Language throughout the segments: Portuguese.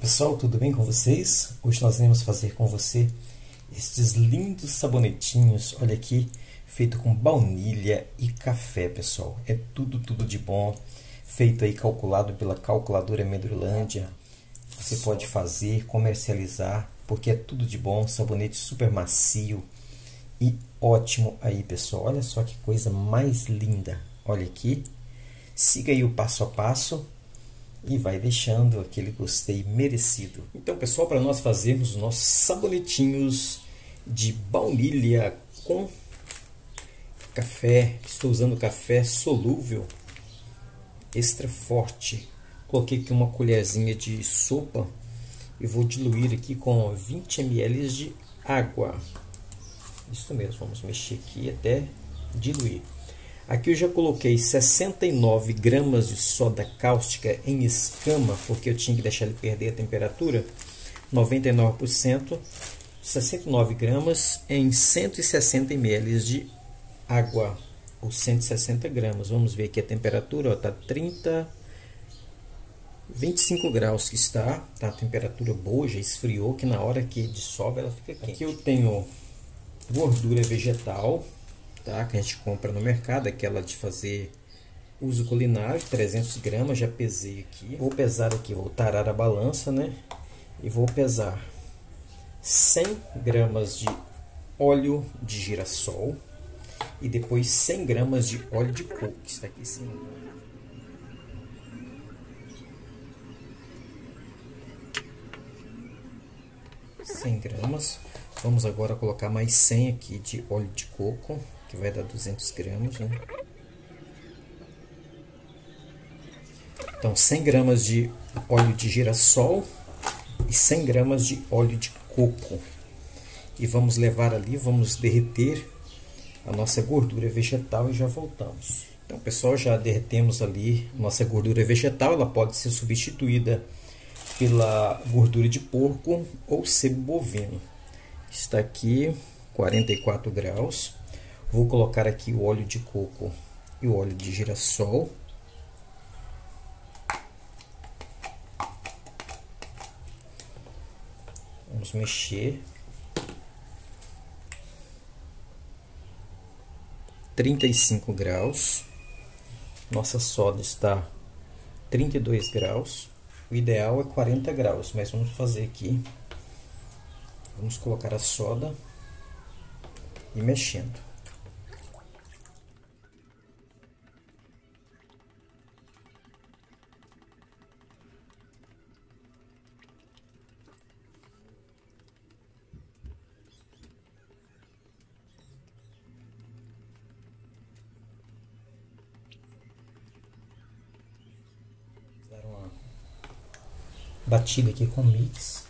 pessoal, tudo bem com vocês? Hoje nós iremos fazer com você estes lindos sabonetinhos, olha aqui, feito com baunilha e café, pessoal. É tudo de bom, feito aí, calculado pela calculadora Medrolândia. Você pode fazer, comercializar, porque é tudo de bom, sabonete super macio e ótimo aí, pessoal. Olha só que coisa mais linda, olha aqui. Siga aí o passo a passo e vai deixando aquele gostei merecido. Então, pessoal, para nós fazermos os nossos sabonetinhos de baunilha com café, estou usando café solúvel extra forte. Coloquei aqui uma colherzinha de sopa e vou diluir aqui com 20 ml de água. Isso mesmo, vamos mexer aqui até diluir. Aqui eu já coloquei 69 gramas de soda cáustica em escama, porque eu tinha que deixar ele perder a temperatura. 99%, 69 gramas em 160 ml de água, ou 160 gramas. Vamos ver aqui a temperatura, está 25 graus que está a temperatura boa, já esfriou, que na hora que dissolve ela fica quente. Aqui eu tenho gordura vegetal, tá, que a gente compra no mercado, aquela de fazer uso culinário, 300 gramas, já pesei aqui. Vou pesar aqui, vou tarar a balança, né? E vou pesar 100 gramas de óleo de girassol e depois 100 gramas de óleo de coco, que está aqui em cima. gramas. Vamos agora colocar mais 100 aqui de óleo de coco, que vai dar 200 gramas, né? Então, 100 gramas de óleo de girassol e 100 gramas de óleo de coco. E vamos levar ali, vamos derreter a nossa gordura vegetal e já voltamos. Então, pessoal, já derretemos ali nossa gordura vegetal. Ela pode ser substituída pela gordura de porco ou sebo bovino. Está aqui 44 graus. Vou colocar aqui o óleo de coco e o óleo de girassol. Vamos mexer. 35 graus. Nossa soda está 32 graus. O ideal é 40 graus, mas vamos fazer aqui. Vamos colocar a soda e mexendo. Dar uma batida aqui com o mix.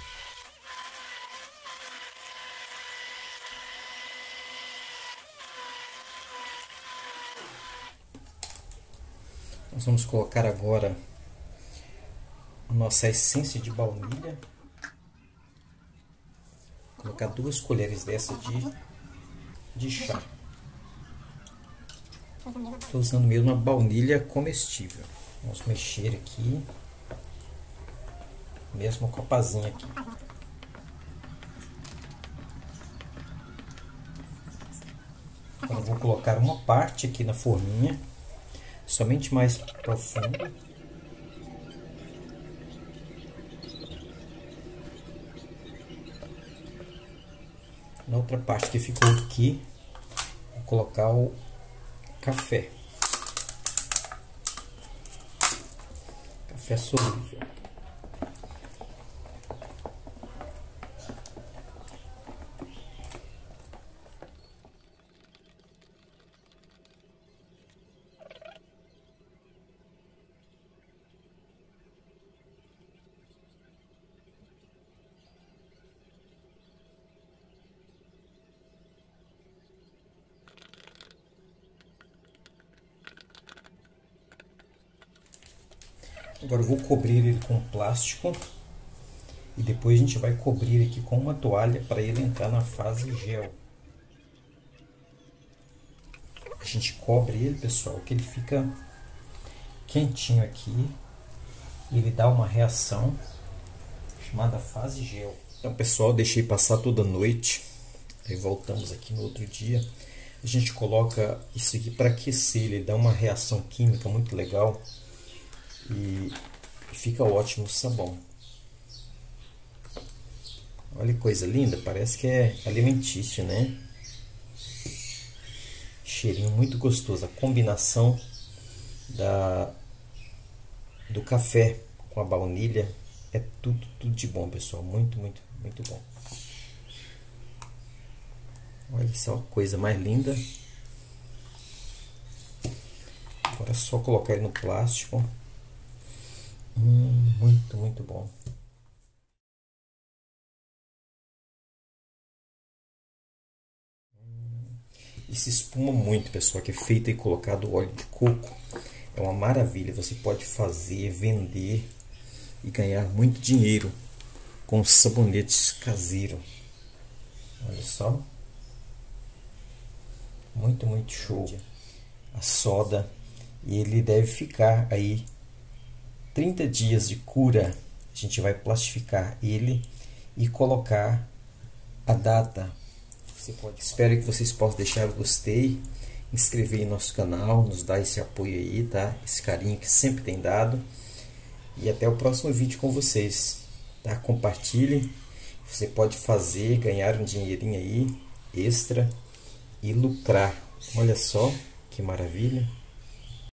Nós vamos colocar agora a nossa essência de baunilha. Vou colocar 2 colheres dessa de chá. Estou usando mesmo a baunilha comestível. Vamos mexer aqui. Mesmo com a pazinha aqui. Agora eu vou colocar uma parte aqui na forminha. Somente mais profundo. Na outra parte que ficou aqui, vou colocar o café. Café solúvel. Agora eu vou cobrir ele com plástico e depois a gente vai cobrir aqui com uma toalha para ele entrar na fase gel. A gente cobre ele, pessoal, que ele fica quentinho aqui e ele dá uma reação chamada fase gel. Então, pessoal, deixei passar toda a noite. Aí voltamos aqui no outro dia. A gente coloca isso aqui para aquecer. Ele dá uma reação química muito legal. E fica ótimo o sabão. Olha que coisa linda. Parece que é alimentício, né? Cheirinho muito gostoso. A combinação do café com a baunilha é tudo de bom, pessoal. Muito bom. Olha só, coisa mais linda. Agora é só colocar ele no plástico. Muito bom. E se espuma muito, pessoal, que é feito e colocado óleo de coco. É uma maravilha. Você pode fazer, vender e ganhar muito dinheiro com sabonetes caseiros. Olha só. Muito show. A soda. E ele deve ficar aí 30 dias de cura. A gente vai plastificar ele e colocar a data. Espero que vocês possam deixar o gostei, inscrever em nosso canal, nos dar esse apoio aí, tá? Esse carinho que sempre tem dado. E até o próximo vídeo com vocês, tá? Compartilhem. Você pode fazer, ganhar um dinheirinho aí extra e lucrar. Olha só que maravilha.